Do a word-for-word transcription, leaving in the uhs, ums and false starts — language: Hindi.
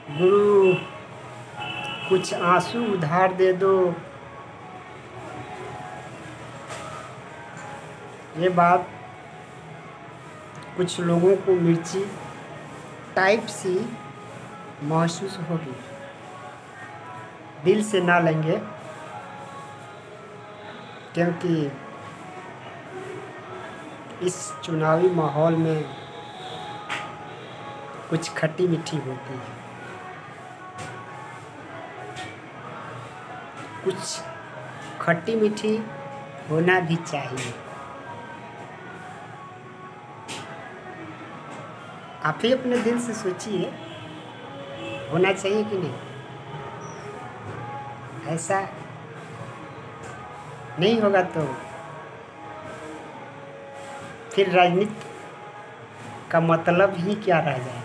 गुरु कुछ आंसू उधार दे दो। ये बात कुछ लोगों को मिर्ची टाइप सी महसूस होगी, दिल से ना लेंगे, क्योंकि इस चुनावी माहौल में कुछ खट्टी मीठी होती है, कुछ खट्टी मीठी होना भी चाहिए। आप ही अपने दिल से सोचिए, होना चाहिए कि नहीं। ऐसा नहीं होगा तो फिर राजनीति का मतलब ही क्या रह जाएगा।